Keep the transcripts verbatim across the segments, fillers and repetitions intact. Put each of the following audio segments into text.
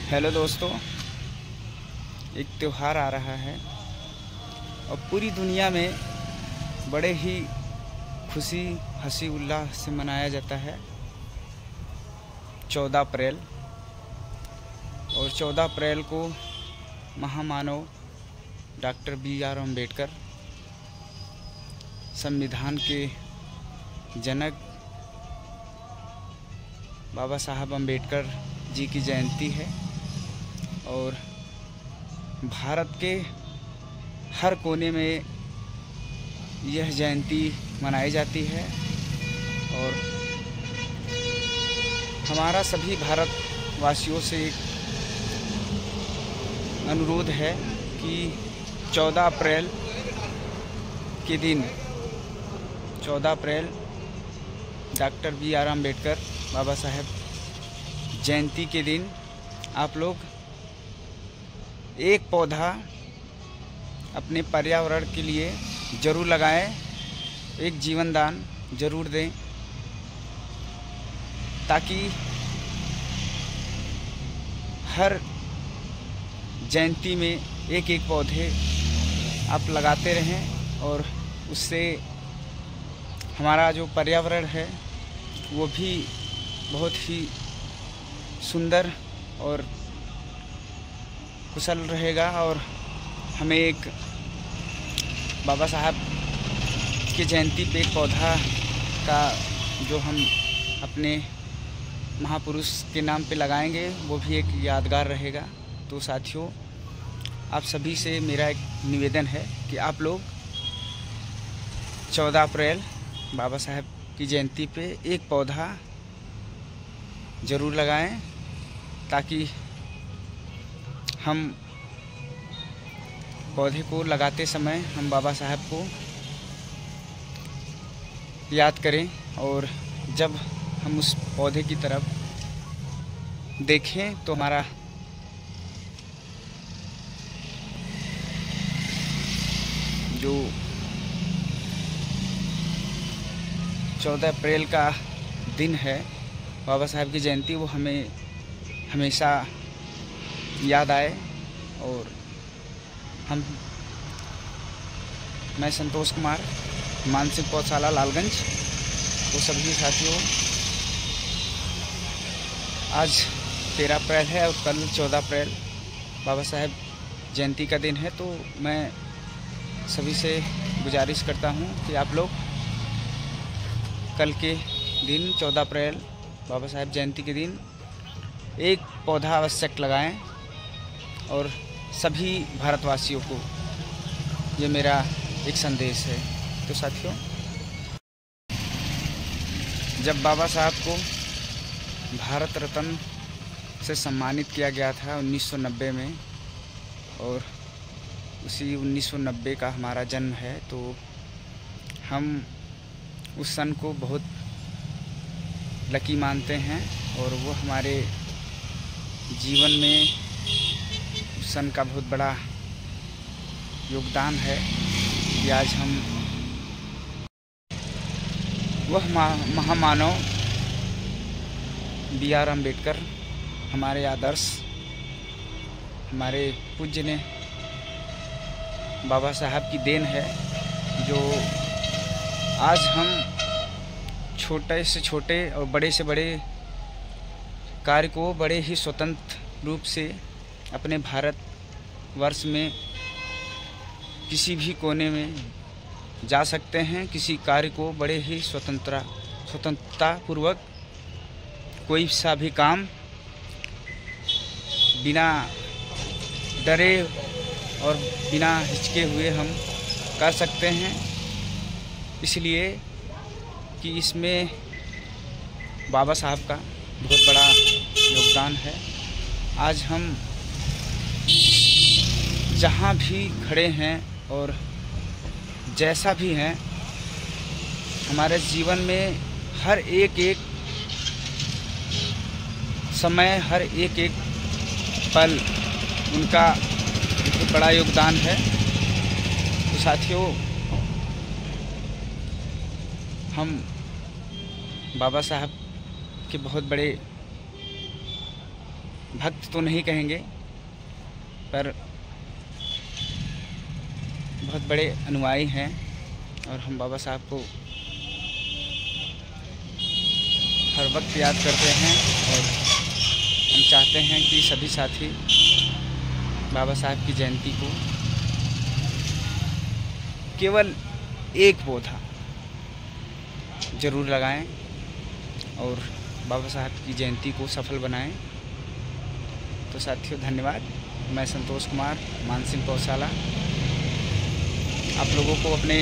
Hello दोस्तों, एक त्यौहार आ रहा है और पूरी दुनिया में बड़े ही खुशी हंसी उल्लास से मनाया जाता है। चौदह अप्रैल और चौदह अप्रैल को महामानव डॉक्टर बी आर अम्बेडकर, संविधान के जनक बाबा साहब अम्बेडकर जी की जयंती है और भारत के हर कोने में यह जयंती मनाई जाती है। और हमारा सभी भारतवासियों से एक अनुरोध है कि चौदह अप्रैल के दिन चौदह अप्रैल doctor B R Ambedkar Baba Saheb जयंती के दिन आप लोग एक पौधा अपने पर्यावरण के लिए ज़रूर लगाएं, एक जीवन दान ज़रूर दें, ताकि हर जयंती में एक एक पौधे आप लगाते रहें और उससे हमारा जो पर्यावरण है वो भी बहुत ही सुंदर और कुशल रहेगा। और हमें एक बाबा साहब की जयंती पे एक पौधा का जो हम अपने महापुरुष के नाम पे लगाएंगे वो भी एक यादगार रहेगा। तो साथियों, आप सभी से मेरा एक निवेदन है कि आप लोग चौदह अप्रैल बाबा साहब की जयंती पे एक पौधा ज़रूर लगाएं, ताकि हम पौधे को लगाते समय हम बाबा साहब को याद करें। और जब हम उस पौधे की तरफ देखें तो हमारा जो चौदह अप्रैल का दिन है बाबा साहब की जयंती, वो हमें हमेशा याद आए। और हम मैं संतोष कुमार, मानसिक पौधशाला लालगंज, तो सभी साथियों, आज तेरह अप्रैल है और कल चौदह अप्रैल बाबा साहब जयंती का दिन है। तो मैं सभी से गुजारिश करता हूँ कि आप लोग कल के दिन चौदह अप्रैल बाबा साहब जयंती के दिन एक पौधा आवश्यक लगाएं। और सभी भारतवासियों को ये मेरा एक संदेश है। तो साथियों, जब बाबा साहब को भारत रत्न से सम्मानित किया गया था उन्नीस सौ नब्बे में, और उसी उन्नीस सौ नब्बे का हमारा जन्म है, तो हम उस सन को बहुत लकी मानते हैं। और वो हमारे जीवन में उस सन का बहुत बड़ा योगदान है कि आज हम वह महामानव बी आर अम्बेडकर, हमारे आदर्श, हमारे पूज्य ने बाबा साहब की देन है, जो आज हम छोटे से छोटे और बड़े से बड़े कार्य को बड़े ही स्वतंत्र रूप से अपने भारत वर्ष में किसी भी कोने में जा सकते हैं। किसी कार्य को बड़े ही स्वतंत्रता स्वतंत्रता पूर्वक कोई सा भी काम बिना डरे और बिना हिचके हुए हम कर सकते हैं। इसलिए कि इसमें बाबा साहब का बहुत बड़ा योगदान है। आज हम जहाँ भी खड़े हैं और जैसा भी हैं, हमारे जीवन में हर एक एक समय, हर एक एक पल उनका बहुत बड़ा योगदान है। तो साथियों, हम बाबा साहब के बहुत बड़े भक्त तो नहीं कहेंगे, पर बहुत बड़े अनुयायी हैं और हम बाबा साहब को हर वक्त याद करते हैं। और हम चाहते हैं कि सभी साथी बाबा साहब की जयंती को केवल एक पौधा ज़रूर लगाएं और बाबा साहब की जयंती को सफल बनाएं। तो साथियों, धन्यवाद। मैं संतोष कुमार, मानसिंह गौशाला, आप लोगों को अपने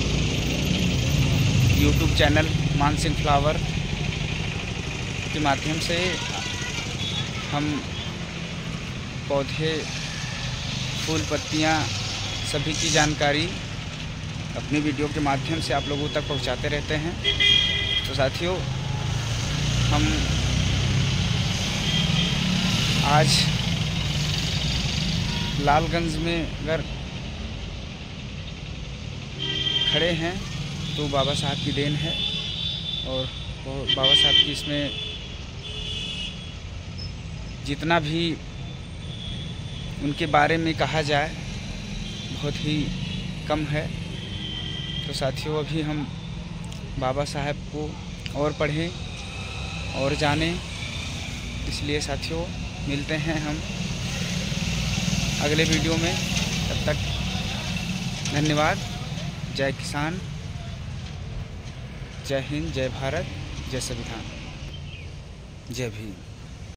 यूट्यूब चैनल मानसिंह फ्लावर के माध्यम से हम पौधे, फूल, पत्तियां सभी की जानकारी अपनी वीडियो के माध्यम से आप लोगों तक पहुंचाते रहते हैं। तो साथियों, हम आज लालगंज में अगर खड़े हैं तो बाबा साहब की देन है और वो बाबा साहब की इसमें जितना भी उनके बारे में कहा जाए बहुत ही कम है। तो साथियों, अभी हम बाबा साहब को और पढ़ें और जानें। इसलिए साथियों, मिलते हैं हम अगले वीडियो में। तब तक धन्यवाद। जय किसान, जय हिंद, जय भारत, जय संविधान, जय भीम।